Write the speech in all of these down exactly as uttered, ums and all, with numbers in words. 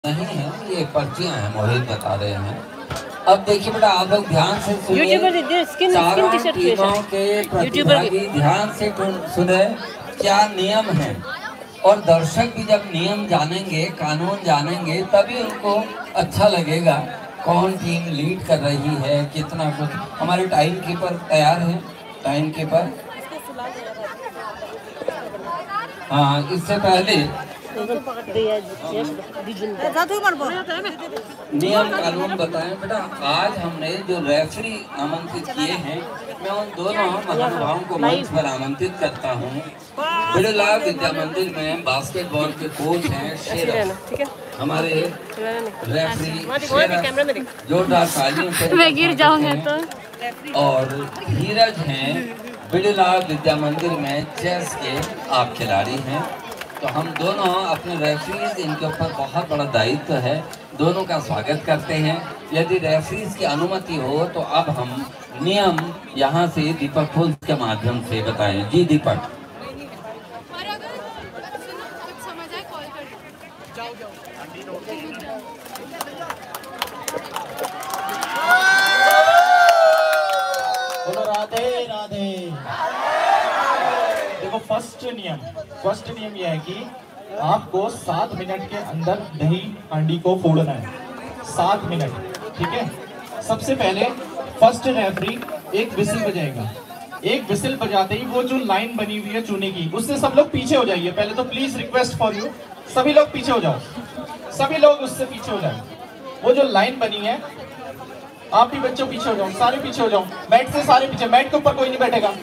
नहीं है, ये पर्चियां हैं, मोहित बता रहे हैं। अब देखिए बेटा, आप लोग ध्यान से सुनिए, चारों टीमों के प्रतिभागी ध्यान से सुने क्या नियम है। और दर्शक भी जब नियम जानेंगे, कानून जानेंगे, तभी उनको अच्छा लगेगा कौन टीम लीड कर रही है, कितना कुछ। हमारे टाइम कीपर तैयार हैं, टाइम कीपर। हाँ, इससे पहले नियम कानून बताएं बेटा। आज हमने जो रेफरी आमंत्रित किए हैं, मैं उन दोनों महानुभावों को मंच पर आमंत्रित करता हूँ। बिरला विद्या मंदिर में बास्केटबॉल के कोच हैं शेर, हमारे रेफरी जोरदार तालियों से मैं गिर जाऊंगा तो। और धीरज हैं, बिरला विद्या मंदिर में चेस के आप खिलाड़ी हैं। तो हम दोनों अपने रेफरीज, इनके ऊपर बहुत बड़ा दायित्व है, दोनों का स्वागत करते हैं। यदि रेफरीज की अनुमति हो तो अब हम नियम यहाँ से दीपक फुल के माध्यम से बताएं। जी दीपक। बोलो राधे राधे। देखो, फर्स्ट नियम फर्स्ट नियम यह है कि आपको सात मिनट के अंदर दही हांडी को फोड़ना है। सात मिनट, ठीक है। सबसे पहले फर्स्ट रेफरी एक विसिल बजाएगा। एक विसिल बजाते ही वो जो लाइन बनी हुई है चूने की, उससे सब लोग पीछे हो जाइए। पहले तो प्लीज रिक्वेस्ट फॉर यू, सभी लोग पीछे हो जाओ, सभी लोग उससे पीछे हो जाए। वो जो लाइन बनी है, आप भी बच्चों पीछे हो जाओ, सारे पीछे हो जाओ। मैट से सारे पीछे, मैट के ऊपर कोई नहीं बैठेगा।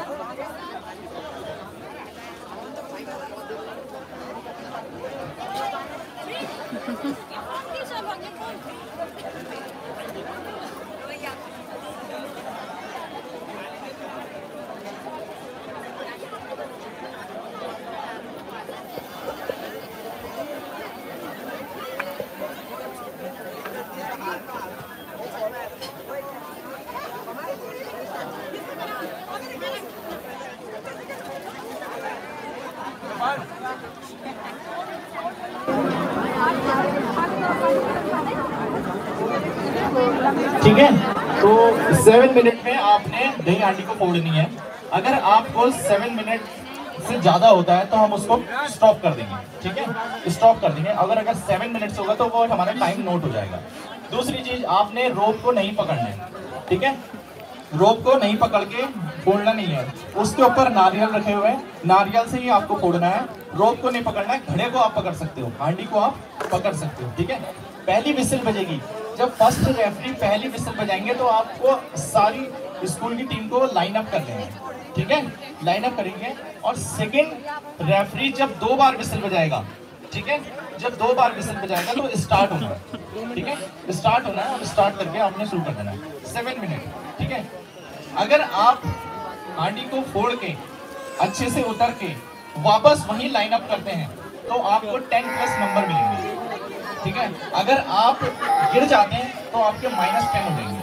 ठीक है, तो सेवन मिनट में आपने दही हांडी को फोड़नी है। अगर आपको सेवन मिनट से ज्यादा होता है तो हम उसको स्टॉप कर देंगे, ठीक है, स्टॉप कर देंगे। अगर अगर सेवन मिनट से होगा तो वो हमारा टाइम नोट हो जाएगा। दूसरी चीज, आपने रोप को नहीं पकड़ना है, ठीक है। रोप को नहीं पकड़ के फोड़ना नहीं है। उसके ऊपर नारियल रखे हुए हैं, नारियल से ही आपको फोड़ना है। रोप को नहीं पकड़ना है। घड़े को आप पकड़ सकते हो, हांडी को आप पकड़ सकते हो, ठीक है। पहली विसिल बजेगी। जब फर्स्ट रेफरी पहली विसिल बजाएंगे तो आपको सारी स्कूल की टीम को लाइन अप कर लेंगे, ठीक है, लाइन अप करेंगे। और सेकंड रेफरी जब दो बार विसिल बजाएगा, ठीक है, जब दो बार विसिल बजाएगा तो स्टार्ट होना है, ठीक है, स्टार्ट होना है। और स्टार्ट करके आपने शुरू कर देना है, सेवन मिनट, ठीक है। अगर आप हांडी को फोड़ के अच्छे से उतर के वापस वही लाइन अप करते हैं तो आपको टेन प्लस नंबर मिलेंगे, ठीक है। अगर आप गिर जाते हैं तो आपके माइनस टेन हो जाएंगे।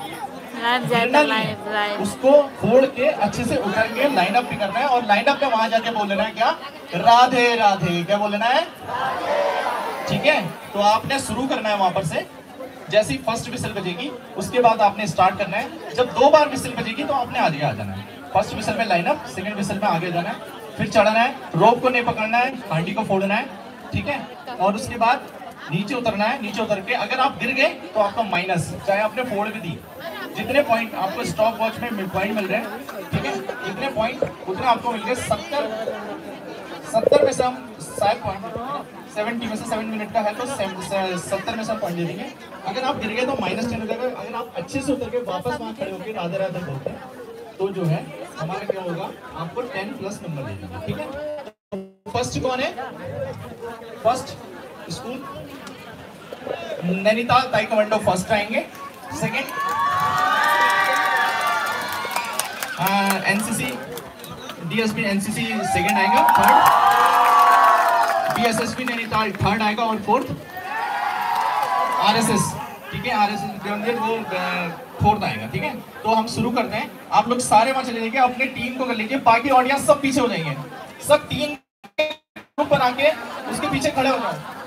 उसको फोड़ के अच्छे से उतर के लाइन अप भी करना है। और लाइन अप में वहां जाके बोल देना है क्या, राधे राधे, क्या बोलना है, ठीक है। तो आपने शुरू करना है वहां पर से। जैसे ही फर्स्ट विसिल बजेगी उसके बाद आपने स्टार्ट करना है। जब दो बार विसिल बजेगी तो आपने आगे आ जाना है। फर्स्ट विसिल में लाइन अप, सेकंड विसिल में आगे जाना है, फिर चढ़ना है। रोप को नहीं पकड़ना है, हांडी को फोड़ना है, ठीक है। और उसके बाद नीचे उतरना है। नीचे उतर के अगर आप गिर गए तो आपका माइनस, चाहे आपने फोड़ भी दी। जितने पॉइंट आपको स्टॉप वॉच में पॉइंट मिल रहे हैं, ठीक है, जितने पॉइंट उतने आपको मिल गए। सत्तर सत्तर में से हम शायद पॉइंट सेवेंटी में से सेवन मिनट का है तो सत्तर में से हम पॉइंट दे देंगे। अगर आप गिर गए तो माइनस टेन हो जाएगा। अगर आप अच्छे से उतर के वापस वहाँ खड़े होकर राधे राधे बोलते हैं तो जो है हमारा क्या होगा, आपको टेन प्लस नंबर दे देंगे, ठीक है। फर्स्ट कौन है, first school Nainital taekwondo first आएंगे। Second NCC DSP NCC second आएगा। थर्ड बीएसएसपी नैनीताल थर्ड आएगा। और फोर्थ आरएसएस, ठीक है, आरएसएस वो फोर्थ आएगा, ठीक है। तो हम शुरू करते हैं। आप लोग सारे वहां चले जाइए, अपने टीम को कर लीजिए। बाकी ऑडियंस सब पीछे हो जाएंगे, सब टीम ग्रुप बना के उसके पीछे खड़े हो जाओ।